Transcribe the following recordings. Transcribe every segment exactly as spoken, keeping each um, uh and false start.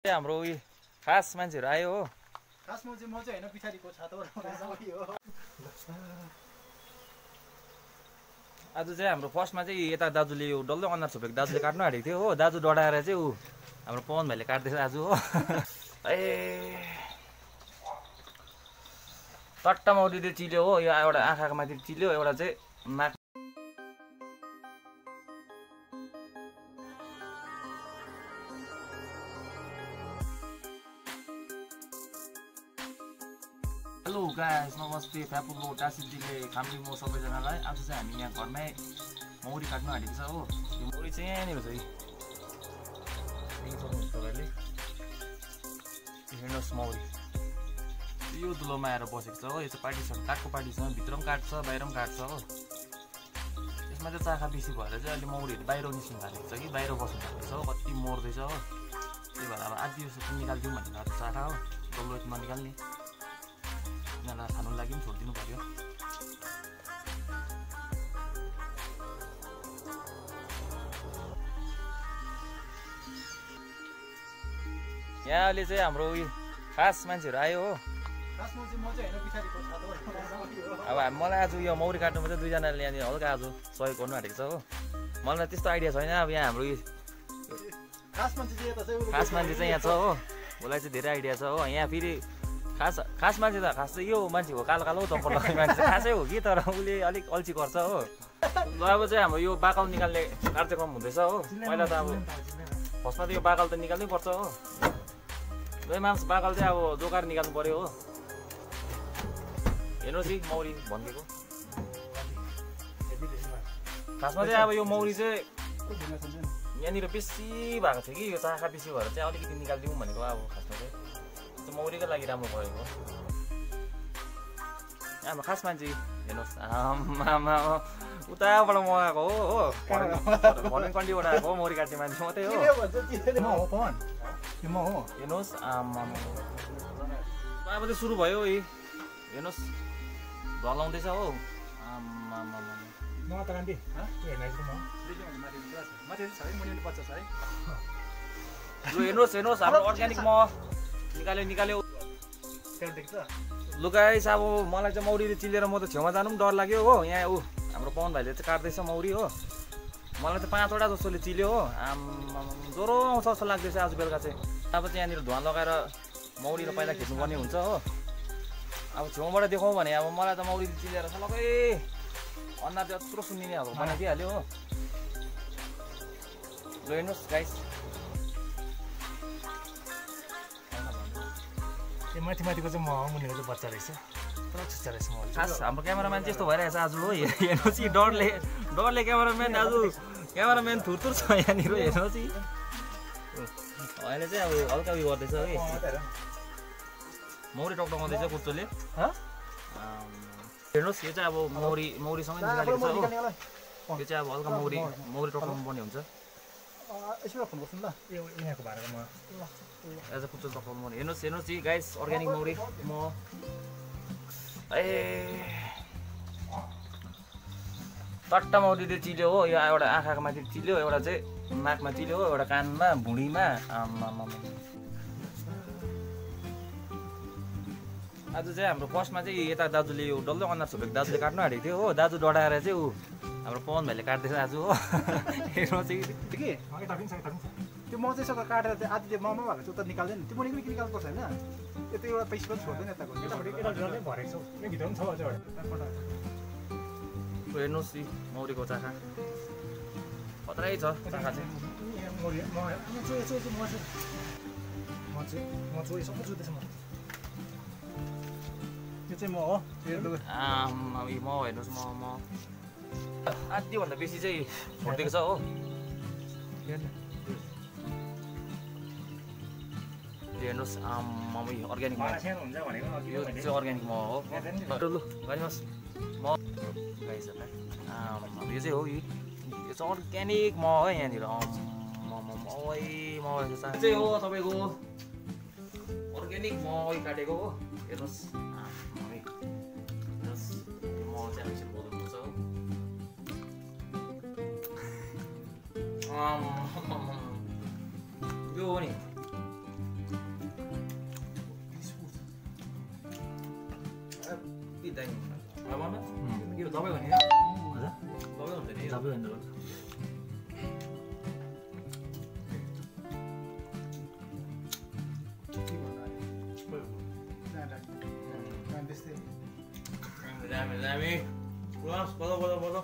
चाहिँ हाम्रो उयो खास मान्छेहरू आयो हो। खास म चाहिँ म चाहिँ हैन पिछाडीको छातो हो। आज चाहिँ हाम्रो फर्स्टमा चाहिँ यता दाजुले यो डल्लै अनुहार छोपेको दाजुले काट्नु आँटेको थियो हो। दाजु डढाएर चाहिँ ऊ हाम्रो पवन भाइले काट्दैछ आज हो। ए टट्टा मौरीले चिल्यो हो। यो एउटा आँखाको माथि चिल्यो, एउटा चाहिँ नाक। हेलो गाइस, नमस्ते। फ्यापुलो टासिजीले खाम्ली म सबैजनालाई। आज चाहिँ हामी यहाँ घरमै मौरी काट्नु आँटेको छ हो। यो मौरी चाहिँ यहाँनिर छ है, तपाईँहरूले हेर्नुहोस् मौरी यो दुलोमा आएर बसेको छ हो। यो चाहिँ पार्टी छ, काठको पार्टी छ, भित्र पनि काट्छ बाहिर पनि काट्छ हो। यसमा चाहिँ चाखा बेसी भएर चाहिँ अहिले मौरीहरू बाहिर निस्किनु थालेको छ कि बाहिर बस्नु थालेको छ हो। कति मर्दैछ हो। त्यही भएर अब आधी जस्तो निकालिदिउँ भनेर चाखा हो। डल्लो यति ननिकाल्ने, यिनीहरूलाई खानु लागि पनि छोडिदिनु पर्यो। यहाँ अहिले चाहिँ हाम्रो उयो खास मान्छेहरू आयो हो। अब मलाई आज यो मौरी काट्नुमा चाहिँ दुईजनाले यहाँनिर हल्का आज सहयोग गर्नु आँटेको छ हो। मलाई त्यस्तो आइडिया छैन। अब यहाँ हाम्रो खास मान्छे चाहिँ यहाँ छ हो, उसलाई चाहिँ धेरै आइडिया छ हो। यहाँ फेरि खास खास मान्छे त खास चाहिँ यो मान्छे हो, कालो कालो चम्पल लगाउने मान्छे खासै हो कि, तर उसले अलिक अल्छी गर्छ हो। ल अब चाहिँ हाम्रो यो बाकल निकाल्ने कार्यक्रम हुँदैछ हो। पहिला त अब फर्स्टमा त यो बाकल त निकाल्नै पर्छ हो। दुई मान्छे बाकल चाहिँ अब जोगाएर निकाल्नु पर्यो हो। हेर्नुहोस् है मौरी भनिदिएको। खासमा चाहिँ अब यो मौरी चाहिँ यहाँनिर बेसी भएको थियो कि, यो चाखा बेसी भएर चाहिँ अलिकति निकालिदिउँ भनेको। अब खासमा चाहिँ त्यो मौरीको लागि राम्रो भएको। हाम्रो खास मान्छे हेर्नुहोस्, आमा उताबाट मगाएको हो हो, फरेन कन्ट्रीबाट आएको हो मौरी काट्ने मान्छे मात्रै हो। हेर्नुहोस् आमा अब चाहिँ सुरु भयो है। हेर्नुहोस् ढलाउँदैछ हो। आमा हेर्नुहोस् हेर्नुहोस् हाम्रो अर्ग्यानिक मह निकाल्यो निकाल्यो। लु गाइस, अब मलाई चाहिँ मौरीले चिलेर म त छेउमा जानु पनि डर लाग्यो हो। यहाँ ऊ हाम्रो पवन भाइले चाहिँ काट्दैछ मौरी हो। मलाई चाहिँ पाँचवटा जस्तोले चिल्यो हो। आम्मा ज्वरो आउँछ जस्तो लाग्दैछ आज बेलुका चाहिँ। अब चाहिँ यहाँनिर धुवा लगाएर मौरीलाई पहिला खिच्नुपर्ने हुन्छ हो। अब छेउबाट देखाउँ भने अब मलाई त मौरीले चिलेर सलकै अनुहार चाहिँ यत्रो सुन्निने अब बनाइदिइहाल्यो हो। ल हेर्नुहोस् गाइस, यो माथि माथिको चाहिँ म मुनिको चाहिँ बच्चा रहेछ, पुरा छुच्चा रहेछ म। खास हाम्रो क्यामेराम्यान चाहिँ यस्तो भइरहेछ आज हो। हेर्नुहोस् कि डरले डरले क्यामेराम्यान आज क्यामेराम्यान थुरथुर छ यहाँनिर। हेर्नुहोस् कि अहिले चाहिँ अब हल्का उयो गर्दैछ है, मौरी टक्टकाउँदैछ कुच्चोले। हेर्नुहोस् यो चाहिँ अब मौरी मौरीसँगै निकालेको छ हो। यो चाहिँ अब हल्का मौरी मौरी टक्टाउनु पर्ने हुन्छ। एज अ कुच्चो टक्टाउनु पर्ने। हेर्नुहोस् हेर्नुहोस् कि गाइस, अर्ग्यानिक मौरी म ए टट्टा मौरीले चिल्यो हो। यो एउटा आँखाको माथि चिल्यो, एउटा चाहिँ नाकमा चिल्यो हो, एउटा कानमा भुँडीमा। आम्मा आज चाहिँ हाम्रो फर्स्टमा चाहिँ यता दाजुले यो डल्लै अनुहार छोपेको दाजुले काट्नु आँटेको थियो हो। दाजु डढाएर चाहिँ ऊ हाम्रो पवन भाइले काट्दैछ आज हो। हेर्नुहोस् कि त्यो म चाहिँ सबै काटेर चाहिँ आधी ममा भएको चाहिँ उता निकाल्दैन, त्यो मुनि पनि निकाल्नु पर्छ होइन। त्यो त एउटा पैसा पनि छोड्दैन यताको। हेर्नुहोस् कि मौरीको चाखा खतरै छ। चाखा चाहिँ यो चाहिँ म हो। आमा म हेर्नुहोस् म म आधीभन्दा बेसी चाहिँ छोडिदिएको छ हो। हेर्नुहोस् आमा अर्ग्यानिक मह, यो चाहिँ अर्ग्यानिक मह हो। लु गरिनुहोस् म गाइसहरूलाई। आमा यो चाहिँ हो कि यो चाहिँ अर्ग्यानिक मह हो यहाँनिर। मकै मह चाहिँ हो तपाईँको अर्ग्यानिक मह काटेको हो। हेर्नुहोस् हेर्नुहोस् यो मह चाहिँ यसरी बोल्नुपर्छ हो। यो हो नि यति दामी भन उम्, के हो दबाई भने हजुर दबाई हुन्छ नि सबै भन्नु त्यस्तै दामी दामी बस बदो बदो बदो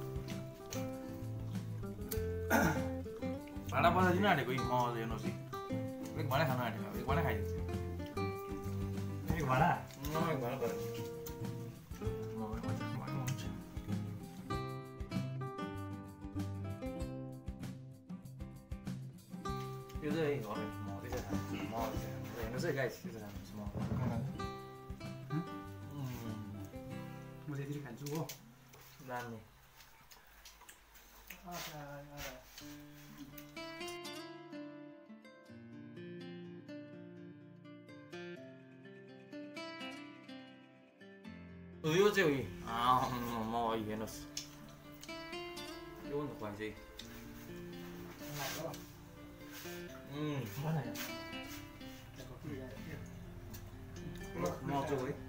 भाँडा बजाइदिनु आँटेको यी म हेर्नुहोस् है एक भाँडा खानु आँटेको एक भाँडा खाइदिन्छु एक भाडा म एक भाँडा बजाइदिन्छु यो चाहिँ घर म त्यसै खान्छु म हेर्नुहोस् है गाइस त्यसै खान्छु म म चाहिँ यसरी खान्छु हो दामी यो चाहिँ उयो म हेर्नुहोस् यो नि त खुवाइ चाहिँ म चाहिँ है